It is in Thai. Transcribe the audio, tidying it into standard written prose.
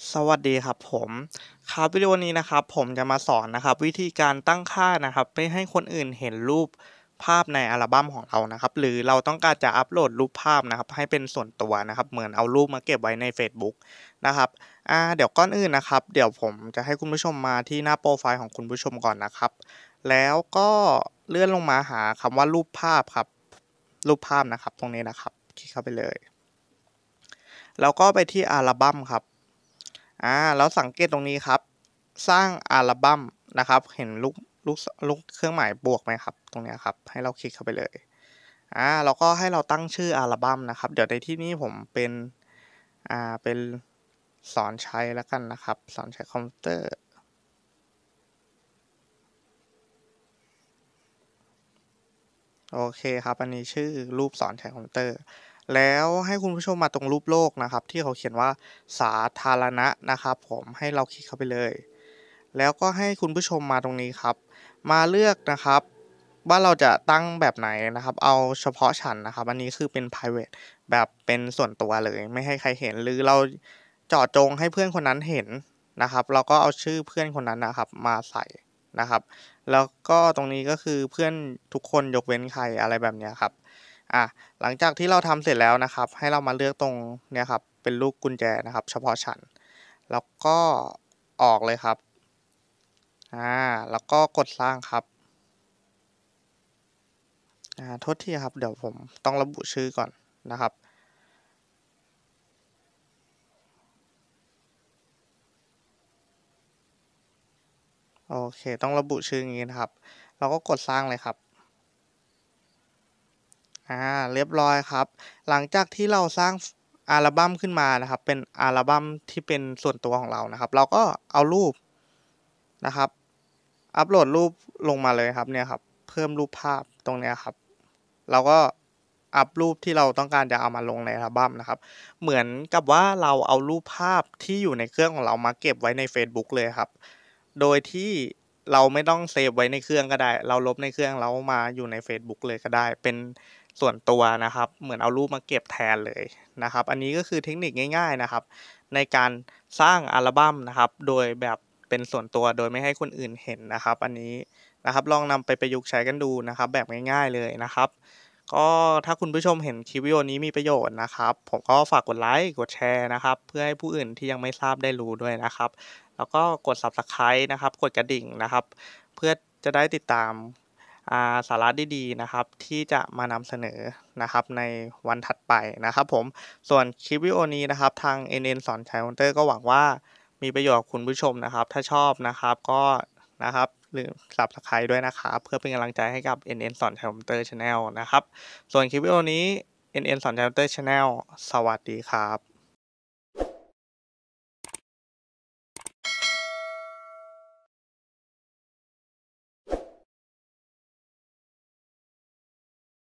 สวัสดีครับผมครับวิดีโอนี้นะครับผมจะมาสอนนะครับวิธีการตั้งค่านะครับไม่ให้คนอื่นเห็นรูปภาพในอัลบั้มของเรานะครับหรือเราต้องการจะอัปโหลดรูปภาพนะครับให้เป็นส่วนตัวนะครับเหมือนเอารูปมาเก็บไว้ในเฟซบุ๊กนะครับเดี๋ยวก่อนอื่นนะครับเดี๋ยวผมจะให้คุณผู้ชมมาที่หน้าโปรไฟล์ของคุณผู้ชมก่อนนะครับแล้วก็เลื่อนลงมาหาคำว่ารูปภาพครับรูปภาพนะครับตรงนี้นะครับคลิกเข้าไปเลยแล้วก็ไปที่อัลบั้มครับ แล้วสังเกตตรงนี้ครับสร้างอัลบั้มนะครับเห็นลูกเครื่องหมายบวกไหมครับตรงเนี้ยครับให้เราคลิกเข้าไปเลยแล้วก็ให้เราตั้งชื่ออัลบั้มนะครับเดี๋ยวในที่นี้ผมเป็นสอนใช้แล้วกันนะครับสอนใช้คอมพิวเตอร์โอเคครับอันนี้ชื่อรูปสอนใช้คอมพิวเตอร์แล้วให้คุณผู้ชมมาตรงรูปโลกนะครับที่เขาเขียนว่าสาธารณะนะครับผมให้เราคลิกเข้าไปเลยแล้วก็ให้คุณผู้ชมมาตรงนี้ครับมาเลือกนะครับว่าเราจะตั้งแบบไหนนะครับเอาเฉพาะฉันนะครับอันนี้คือเป็น private แบบเป็นส่วนตัวเลยไม่ให้ใครเห็นหรือเราเจาะจงให้เพื่อนคนนั้นเห็นนะครับเราก็เอาชื่อเพื่อนคนนั้นนะครับมาใส่นะครับแล้วก็ตรงนี้ก็คือเพื่อนทุกคนยกเว้นใครอะไรแบบเนี้ยครับอ่ะหลังจากที่เราทำเสร็จแล้วนะครับให้เรามาเลือกตรงเนี้ยครับเป็นลูกกุญแจนะครับเฉพาะฉันแล้วก็ออกเลยครับแล้วก็กดสร้างครับโทษทีครับเดี๋ยวผมต้องระบุชื่อก่อนนะครับโอเคต้องระบุชื่ออย่างงี้นะครับเราก็กดสร้างเลยครับเรียบร้อยครับหลังจากที่เราสร้างอัลบัมขึ้นมานะครับเป็นอัลบัมที่เป็นส่วนตัวของเรานะครับเราก็เอารูปนะครับอัปโหลดรูปลงมาเลยครับเนี่ยครับเพิ่มรูปภาพตรงเนี้ยครับเราก็อัปรูปที่เราต้องการจะเอามาลงในอัลบัมนะครับเหมือนกับว่าเราเอารูปภาพที่อยู่ในเครื่องของเรามาเก็บไว้ในเฟซบุ๊กเลยครับโดยที่เราไม่ต้องเซฟไว้ในเครื่องก็ได้เราลบในเครื่องแล้วมาอยู่ในเฟซบุ๊กเลยก็ได้เป็นส่วนตัวนะครับเหมือนเอารูปมาเก็บแทนเลยนะครับอันนี้ก็คือเทคนิคง่ายๆนะครับในการสร้างอัลบัมนะครับโดยแบบเป็นส่วนตัวโดยไม่ให้คนอื่นเห็นนะครับอันนี้นะครับลองนำไปประยุกต์ใช้กันดูนะครับแบบง่ายๆเลยนะครับ ก็ถ้าคุณผู้ชมเห็นคลิปวิดีโอนี้มีประโยชน์นะครับผมก็ฝากกดไลค์กดแชร์นะครับเพื่อให้ผู้อื่นที่ยังไม่ทราบได้รู้ด้วยนะครับแล้วก็กด Subscribe นะครับกดกระดิ่งนะครับเพื่อจะได้ติดตามสาระดีๆนะครับที่จะมานำเสนอนะครับในวันถัดไปนะครับผมส่วนคลิปวิดีโอนี้นะครับทาง NN สอนใช้คอมพิวเตอร์ก็หวังว่ามีประโยชน์กับคุณผู้ชมนะครับถ้าชอบนะครับก็นะครับหรือ Subscribe ด้วยนะครับเพื่อเป็นกำลังใจให้กับ NN สอนใช้คอมพิวเตอร์ Channel นะครับส่วนคลิปวิดีโอนี้ NN สอนใช้คอมพิวเตอร์ Channel สวัสดีครับ